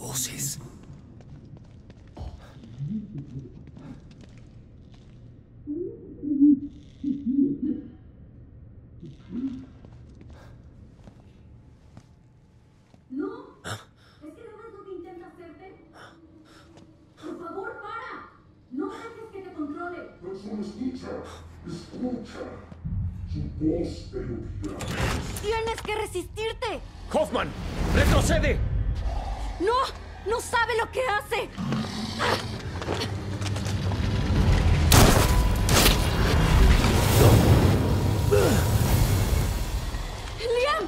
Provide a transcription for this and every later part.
voces. ¿No? ¿Es que no ves lo que intenta hacerte? Por favor, para. No dejes que te controle. Pero solo escucha. Escucha. Su voz te lo dirá. Tienes que resistirte. ¡Hoffman! ¡Retrocede! No, no sabe lo que hace. Liam,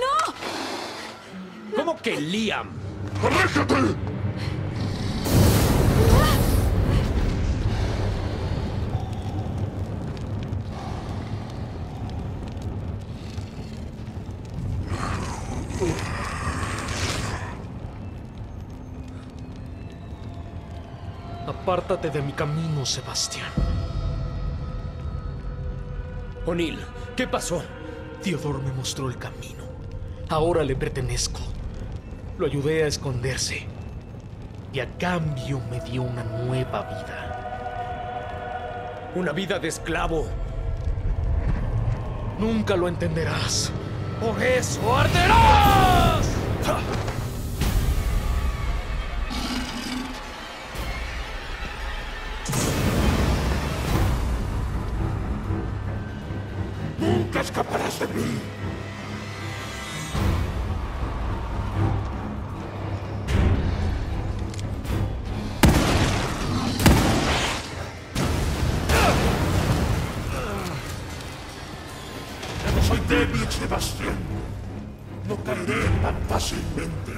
no. ¿Cómo que Liam? ¡Aléjate! Apártate de mi camino, Sebastián. O'Neill, ¿qué pasó? Theodore me mostró el camino. Ahora le pertenezco. Lo ayudé a esconderse. Y a cambio me dio una nueva vida. Una vida de esclavo. Nunca lo entenderás. ¡Por eso arderás! ¡Nunca escaparás de mí! Ya no soy débil, Sebastián. No caeré tan fácilmente.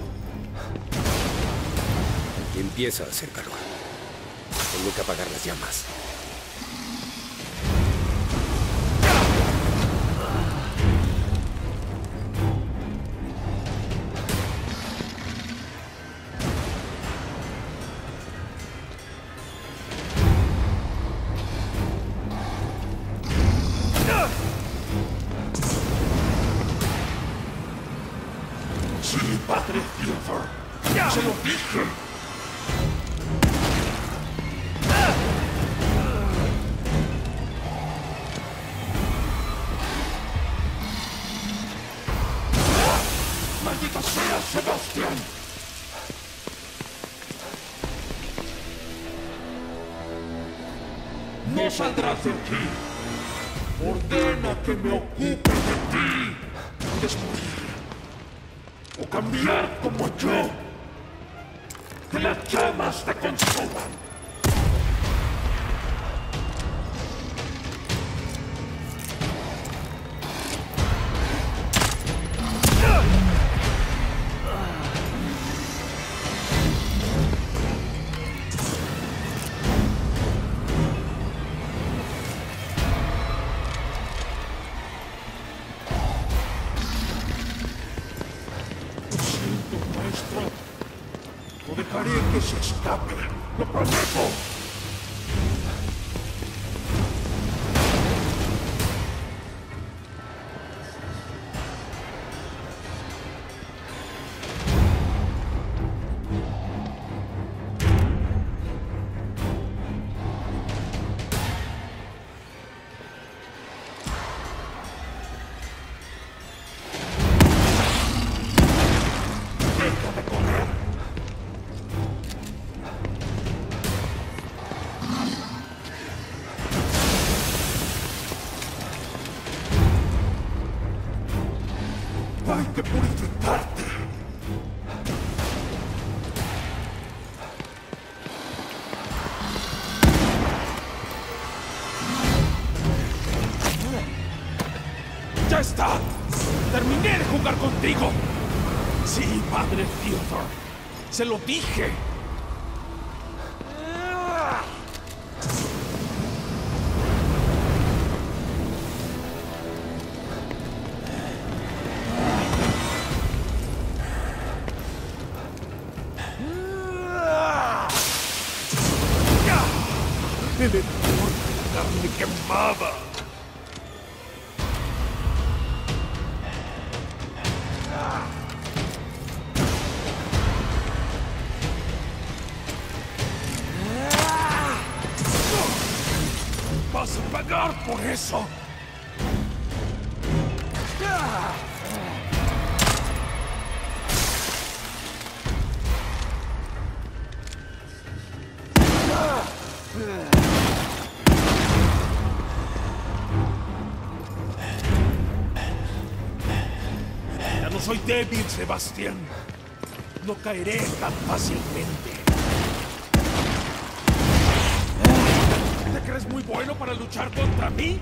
Y empieza a hacer calor. Tengo que apagar las llamas. Sí, padre Theodore. Se lo dije. ¡Maldita sea, Sebastián! No saldrás de aquí. Ordena que me ocupe de ti. Puedes morir. O cambiar como yo. Que las llamas te consuman. Lo siento, maestro. No dejaré que se escape. Lo prometo. Deja de correr. Hay que purificarte. ¡Ya está! ¡Terminé de jugar contigo! Sí, padre Theodore. Se lo dije. El hedor de la carne quemada. pagar por eso. Ya no soy débil, Sebastián. No caeré tan fácilmente. ¿Te crees muy bueno para luchar contra mí?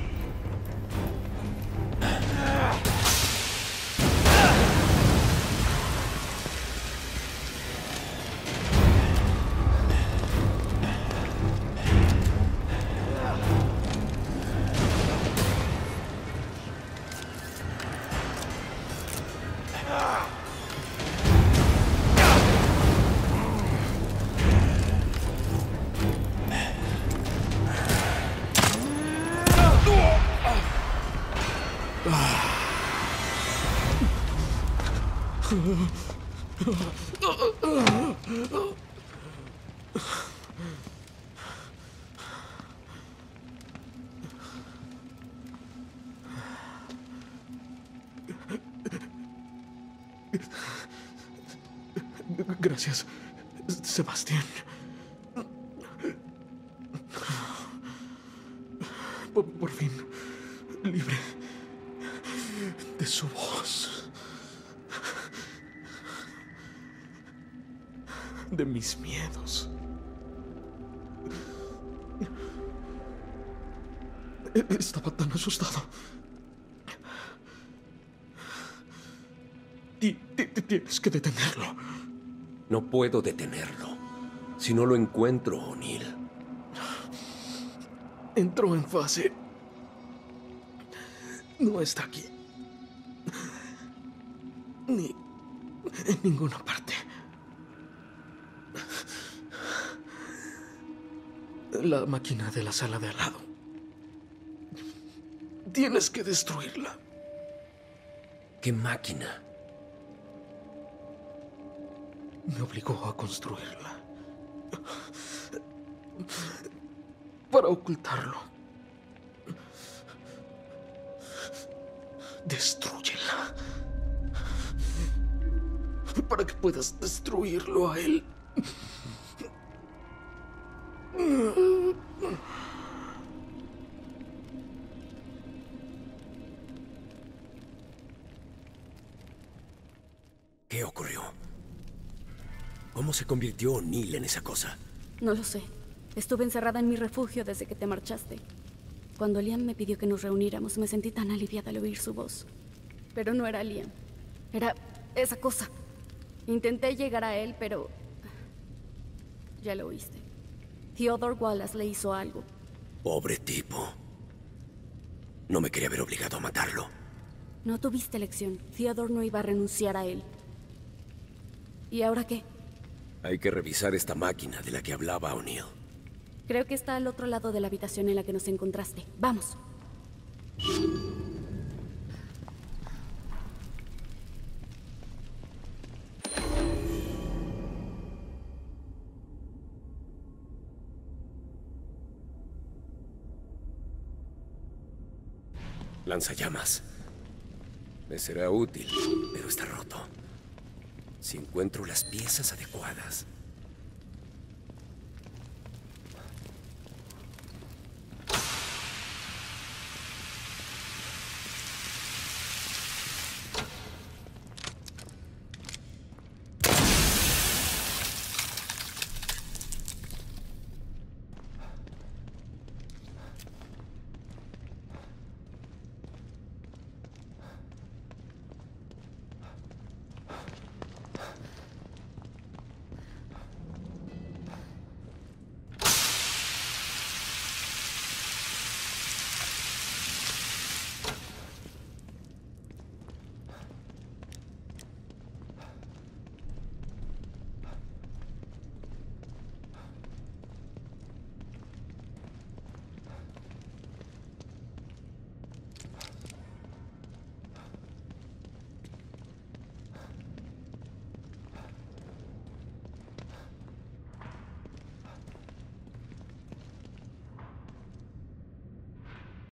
Gracias, Sebastián. Por fin, libre de su voz, de mis miedos. Estaba tan asustado. Tienes que detenerlo. No puedo detenerlo. Si no lo encuentro, O'Neill. Entró en fase. No está aquí. Ni en ninguna parte. La máquina de la sala de al lado. Tienes que destruirla. ¿Qué máquina? Me obligó a construirla. Para ocultarlo. Destrúyela. Para que puedas destruirlo a él. ¿Qué ocurrió? ¿Cómo se convirtió O'Neill en esa cosa? No lo sé. Estuve encerrada en mi refugio desde que te marchaste. Cuando Liam me pidió que nos reuniéramos, me sentí tan aliviada al oír su voz. Pero no era Liam. Era esa cosa. Intenté llegar a él, pero... ya lo oíste. Theodore Wallace le hizo algo. Pobre tipo. No me quería haber obligado a matarlo. No tuviste elección. Theodore no iba a renunciar a él. ¿Y ahora qué? Hay que revisar esta máquina de la que hablaba O'Neill. Creo que está al otro lado de la habitación en la que nos encontraste. ¡Vamos! Lanzallamas. Me será útil, pero está roto. Si encuentro las piezas adecuadas...